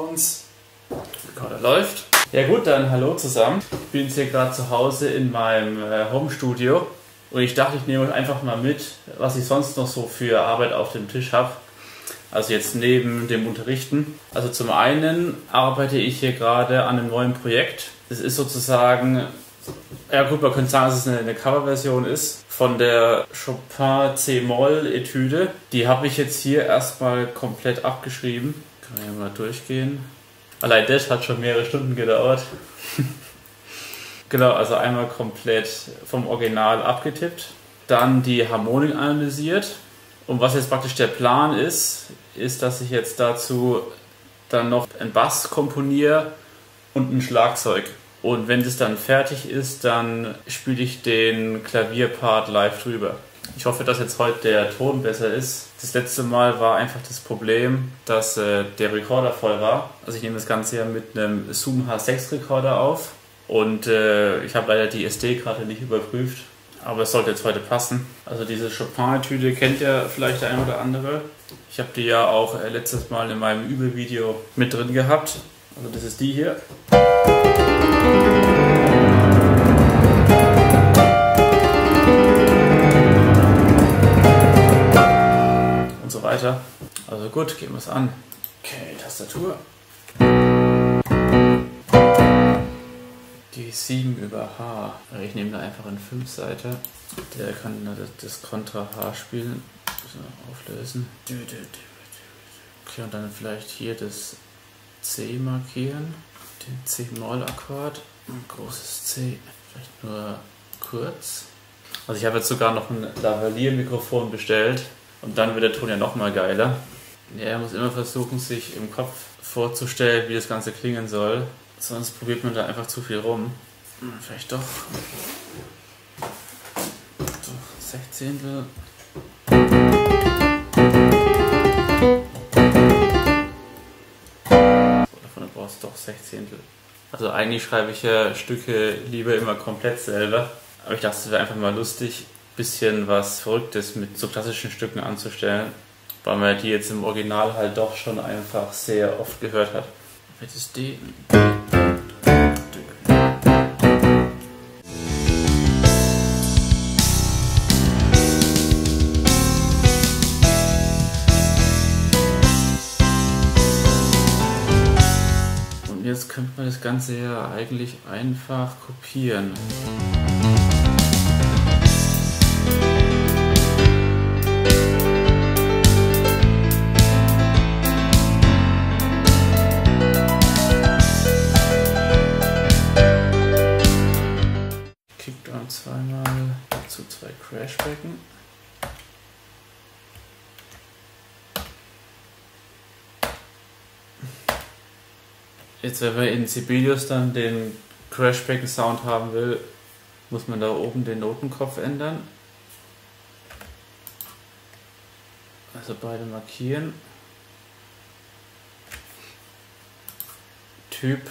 uns. Rekorder läuft. Ja gut, dann hallo zusammen. Ich bin jetzt hier gerade zu Hause in meinem Home-Studio und ich dachte, ich nehme euch einfach mal mit, was ich sonst noch so für Arbeit auf dem Tisch habe. Also jetzt neben dem Unterrichten. Also zum einen arbeite ich hier gerade an einem neuen Projekt. Das ist sozusagen, ja gut, man könnte sagen, dass es eine Coverversion ist von der Chopin C-Moll-Etüde. Die habe ich jetzt hier erstmal komplett abgeschrieben. Können wir ja mal durchgehen. Allein das hat schon mehrere Stunden gedauert. Genau, also einmal komplett vom Original abgetippt. Dann die Harmonik analysiert. Und was jetzt praktisch der Plan ist, dass ich jetzt dazu dann noch einen Bass komponiere und ein Schlagzeug. Und wenn das dann fertig ist, dann spiele ich den Klavierpart live drüber. Ich hoffe, dass jetzt heute der Ton besser ist. Das letzte Mal war einfach das Problem, dass der Rekorder voll war. Also ich nehme das Ganze ja mit einem Zoom H6 Rekorder auf. Und ich habe leider die SD-Karte nicht überprüft. Aber es sollte jetzt heute passen. Also diese Chopin-Etüde kennt ja vielleicht der ein oder andere. Ich habe die ja auch letztes Mal in meinem Übevideo mit drin gehabt. Also das ist die hier. Und so weiter. Also gut, gehen wir es an. Okay, Tastatur. Die 7 über H. Ich nehme da einfach einen 5-Seiter. Der kann das Kontra H spielen. So, auflösen. Okay, und dann vielleicht hier das C markieren. Den C-Moll-Akkord. Ein großes C. Vielleicht nur kurz. Also ich habe jetzt sogar noch ein Lavalier-Mikrofon bestellt. Und dann wird der Ton ja nochmal geiler. Ja, er muss immer versuchen, sich im Kopf vorzustellen, wie das Ganze klingen soll. Sonst probiert man da einfach zu viel rum. Vielleicht doch 16. Davon brauchst du doch 16. Also eigentlich schreibe ich ja Stücke lieber immer komplett selber. Aber ich dachte, es wäre einfach mal lustig, ein bisschen was Verrücktes mit so klassischen Stücken anzustellen. Weil man die jetzt im Original halt doch schon einfach sehr oft gehört hat. Vielleicht ist D. Und jetzt könnte man das Ganze ja eigentlich einfach kopieren. Zweimal zu 2 Crashbecken. Jetzt, wenn man in Sibelius dann den Crashbecken-Sound haben will, muss man da oben den Notenkopf ändern. Also beide markieren. Typ.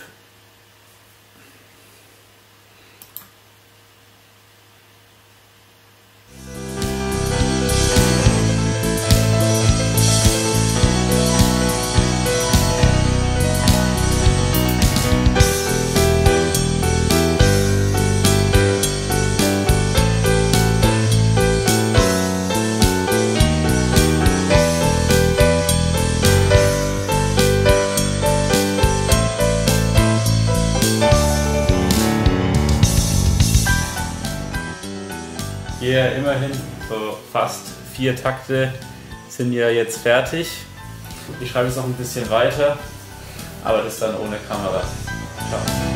Hier immerhin so fast 4 Takte sind ja jetzt fertig. Ich schreibe jetzt noch ein bisschen weiter, aber das dann ohne Kamera. Ciao.